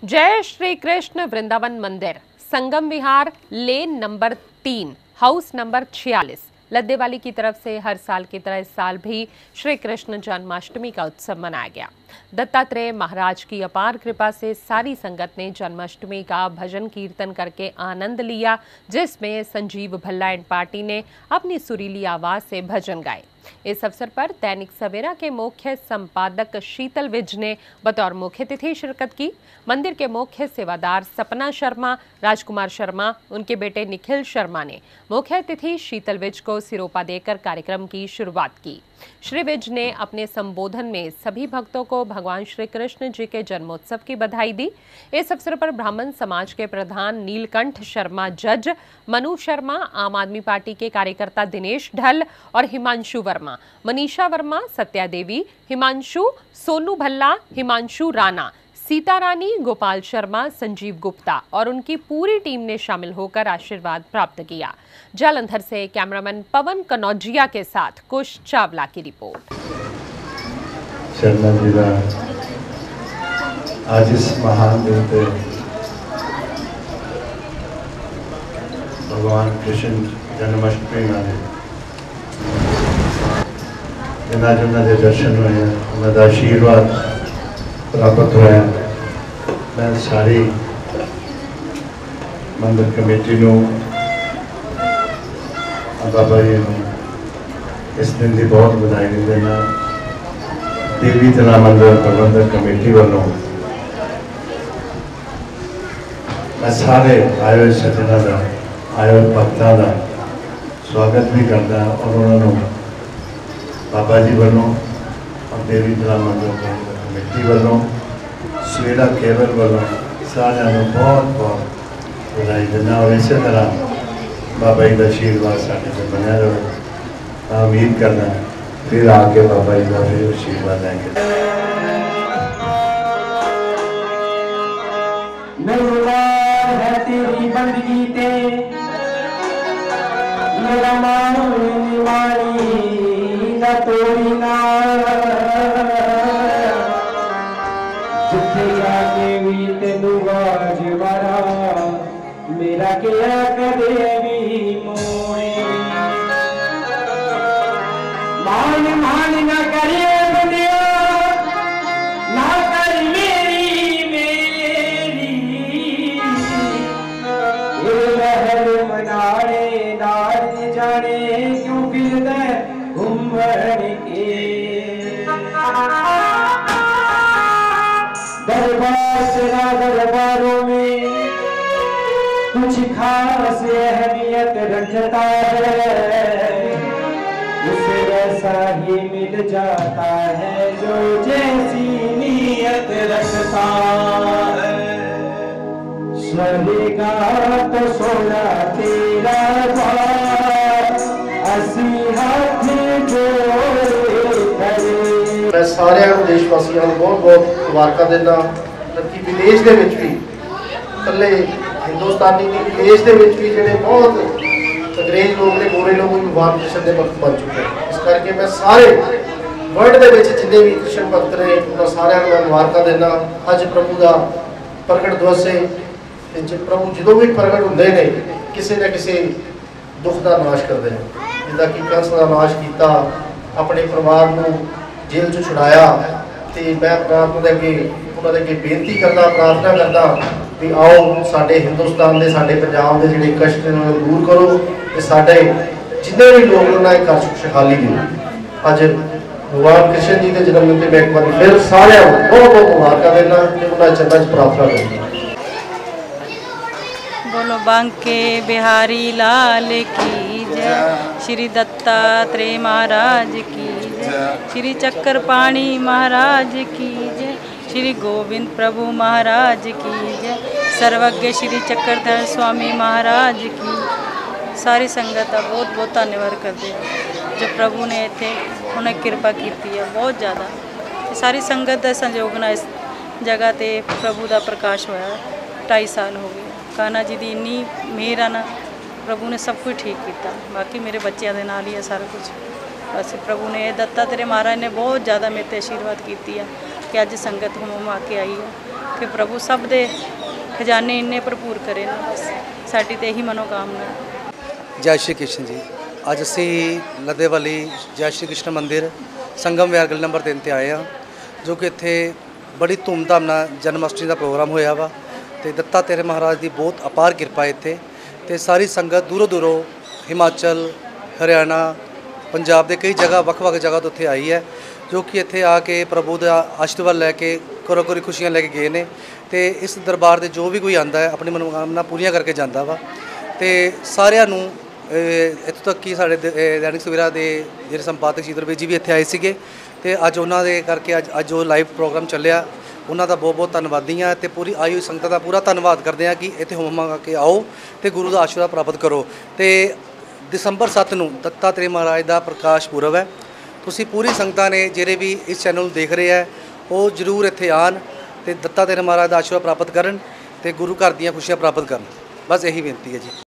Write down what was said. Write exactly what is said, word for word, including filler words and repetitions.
जय श्री कृष्ण वृंदावन मंदिर Sangam Vihar lane number तीन हाउस नंबर छियालीस लद्देवाली की तरफ से हर साल की तरह इस साल भी श्री कृष्ण जन्माष्टमी का उत्सव मनाया गया। दत्तात्रेय महाराज की अपार कृपा से सारी संगत ने जन्माष्टमी का भजन कीर्तन करके आनंद लिया, जिसमें संजीव भल्ला एंड पार्टी ने अपनी सुरीली आवाज से भजन गाए। इस अवसर पर दैनिक सवेरा के मुख्य संपादक शीतल विज ने बतौर मुख्य अतिथि शिरकत की। मंदिर के मुख्य सेवादार सपना शर्मा, राजकुमार शर्मा, उनके बेटे निखिल शर्मा ने मुख्य अतिथि शीतल विज को सिरोपा देकर कार्यक्रम की शुरुआत की। श्री विज ने अपने संबोधन में सभी भक्तों को भगवान श्री कृष्ण जी के जन्मोत्सव की बधाई दी। इस अवसर पर ब्राह्मण समाज के प्रधान नीलकंठ शर्मा जज, मनु शर्मा, आम आदमी पार्टी के कार्यकर्ता दिनेश ढल और हिमांशु वर्मा, मनीषा वर्मा, सत्या देवी, हिमांशु, सोनू भल्ला, हिमांशु राणा, सीता रानी, गोपाल शर्मा, संजीव गुप्ता और उनकी पूरी टीम ने शामिल होकर आशीर्वाद प्राप्त किया। जालंधर से कैमरामैन पवन कनौजिया के साथ कुश चावला की रिपोर्ट। शर्मा जी का आज इस महान दिन पे भगवान कृष्ण जन्माष्टमी वाले जिन्हें जिन्होंने दर्शन हुए उन्होंने आशीर्वाद प्राप्त हुआ। मैं सारी मंदिर कमेटी को बाबा जी को इस दिन की बहुत बधाई देना। देवी तना मंदिर प्रबंधक कमेटी वालों मैं सारे आए हुए सज्जनों का, आए हुए भक्तों का स्वागत भी करता और उन्होंने बाबा जी वालों और देवी तना मंदिर कमेटी वालों, सवेरा केबल वालों सारे बहुत बहुत बधाई देना। और इस तरह बाबा जी का आशीर्वाद साढ़े से बनया रहे। मैं उम्मीद करना फिर आके बाबा जी का फिर आशीर्वाद लेंगे। है तेरी बंदगी ते मेरा मानी मानी न तोड़ी ना जिथे जाके भी तेनू बाज मारा मेरा क्या करे भी मोए मान मान न करे बंदिया ना कर मेरी मेरी ये लहर मनाए नाच जाने क्यों फिरदा घूमण के दरबार तेरा दरबारों में कुछ खास अहमियत रखता है, उसे वैसा ही मिल जाता है जो जैसी नीयत रखता है। स्वर्गा तो सोना तेरा असी हाथ जोड़े करे। मैं सारे देशवासियों को बहुत बहुत मुबारक देना। जबकि विदेश के विच भी कले हिंदुस्तानी की विदेश के विच भी जिहड़े बहुत अंग्रेज लोग ने, गोरे लोग भी भगवान कृष्ण के भक्त बन चुके हैं। इस करके मैं सारे वर्ल्ड के विच जिन्ने भी कृष्ण भक्त ने उन्होंने सारे को मुबारक देना। अज प्रभु का प्रगट दिवस है। प्रभु जो भी प्रगट होंगे ने किसी न किसी दुख का नाश करते हैं। जिदा कि कंस का नाश किया, अपने परिवार को जेल चो छुड़ाया। तो मैं प्रार्थना अगे उन्होंने अगे बेनती करना, प्रार्थना करना भी आओ साडे हिंदुस्तान के, साडे पंजाब के जिहड़े कष्ट ने दूर करो ते साडे जिन्ने भी लोग उन्होंने घर खुशहाली दो। अज भगवान कृष्ण जी के जन्मदिन पर मैं एक बार फिर सारे बहुत बहुत मुबारक देना कि उन्होंने चरणों च प्रार्थना करनी। बोलो बांके बिहारी लाल की जय, श्री दत्तात्रेय महाराज की जय, श्री चक्रपाणी महाराज की जय, श्री गोविंद प्रभु महाराज की जय, सर्वज्ञ श्री चक्रधर स्वामी महाराज की। सारी संगत का बहुत बहुत धन्यवाद करते हैं जो प्रभु ने इतने उन्हें कृपा की है बहुत ज़्यादा। सारी संगत का संयोग ना इस जगह पर प्रभु का प्रकाश होया। ढाई साल हो गए। कान्हा जी की इन्नी मेहर आ ना, प्रभु ने सब कुछ ठीक किया। बाकी मेरे बच्चों के नाल ही है सारा कुछ। बस प्रभु ने दत्तात्रेय महाराज ने बहुत ज़्यादा मेरे ते आशीर्वाद की है कि अज संगत हम आ के आई है। कि प्रभु सब दे खजाने इन्ने भरपूर करे ना, बस साडी ते यही मनोकामना। जय श्री कृष्ण जी। ਅੱਜ ਅਸੀਂ ਲੱਦੇਵਾਲੀ ਜੈ ਸ਼੍ਰੀ ਕ੍ਰਿਸ਼ਨ ਮੰਦਿਰ ਸੰਗਮ ਵਿਹਾਰ ਗਲੀ ਨੰਬਰ ਤਿੰਨ ਤੇ ਆਏ ਹਾਂ, ਜੋ ਕਿ ਇੱਥੇ ਬੜੀ ਧੂਮਧਾਮ ਨਾਲ ਜਨਮ ਅਸ਼ਟਮੀ ਦਾ ਪ੍ਰੋਗਰਾਮ ਹੋਇਆ ਵਾ ਤੇ ਦੱਤਾ ਤੇਰੇ ਮਹਾਰਾਜ ਦੀ ਬਹੁਤ ਅਪਾਰ ਕਿਰਪਾ ਇੱਥੇ ਤੇ ਸਾਰੀ ਸੰਗਤ ਦੂਰੋਂ ਦੂਰੋਂ ਹਿਮਾਚਲ, ਹਰਿਆਣਾ, ਪੰਜਾਬ ਦੇ ਕਈ ਜਗ੍ਹਾ ਵੱਖ-ਵੱਖ ਜਗ੍ਹਾ ਤੋਂ ਇੱਥੇ ਆਈ ਹੈ, ਜੋ ਕਿ ਇੱਥੇ ਆ ਕੇ ਪ੍ਰਭੂ ਦਾ ਆਸ਼ੀਰਵਾਦ ਲੈ ਕੇ ਕਰੋ ਕਰੀ ਖੁਸ਼ੀਆਂ ਲੈ ਕੇ ਗਏ ਨੇ ਤੇ ਇਸ ਦਰਬਾਰ ਦੇ ਜੋ ਵੀ ਕੋਈ ਆਂਦਾ ਹੈ ਆਪਣੀ ਮਨੋਕਾਮਨਾ ਪੂਰੀਆਂ ਕਰਕੇ ਜਾਂਦਾ ਵਾ ਤੇ ਸਾਰਿਆਂ ਨੂੰ ਇੱਥੋਂ ਤੱਕ ਕਿ ਸਾਡੇ ਦੈਨਿਕ ਸਵੇਰਾ ਦੇ ਜਿਹੜੇ ਸੰਪਾਦਕ ਸ਼ੀਤਲ ਜੀ ਵੀ ਇੱਥੇ ਆਏ ਸੀਗੇ ਤੇ ਅੱਜ ਉਹਨਾਂ ਦੇ ਕਰਕੇ ਅੱਜ ਅੱਜ ਜੋ ਲਾਈਵ ਪ੍ਰੋਗਰਾਮ ਚੱਲਿਆ ਉਹਨਾਂ ਦਾ ਬਹੁਤ ਬਹੁਤ ਧੰਨਵਾਦੀ ਹਾਂ ਤੇ ਪੂਰੀ ਆਈ ਹੋਈ ਸੰਗਤ ਦਾ ਪੂਰਾ ਧੰਨਵਾਦ ਕਰਦੇ ਹਾਂ ਕਿ ਇੱਥੇ ਹੋਮ ਕੇ ਆਓ ਤੇ ਗੁਰੂ ਦਾ ਆਸ਼ੀਰਵਾਦ ਪ੍ਰਾਪਤ ਕਰੋ। ਤੇ ਦਸੰਬਰ ਸੱਤ ਨੂੰ ਦੱਤਾ ਤੇਰੇ ਮਹਾਰਾਜ ਦਾ ਪ੍ਰਕਾਸ਼ ਪੁਰਬ ਹੈ। ਤੁਸੀਂ ਪੂਰੀ ਸੰਗਤਾਂ ਨੇ ਜਿਹੜੇ ਵੀ ਇਸ ਚੈਨਲ ਨੂੰ ਦੇਖ ਰਹੇ ਹੈ ਉਹ ਜ਼ਰੂਰ ਇੱਥੇ ਆਉਣ ਤੇ ਦੱਤਾ ਤੇਰੇ ਮਹਾਰਾਜ ਦਾ ਆਸ਼ੀਰਵਾਦ ਪ੍ਰਾਪਤ ਕਰਨ ਤੇ ਗੁਰੂ ਘਰ ਦੀਆਂ ਖੁਸ਼ੀਆਂ ਪ੍ਰਾਪਤ ਕਰਨ। ਬਸ ਇਹੀ ਬੇਨਤੀ ਹੈ ਜੀ।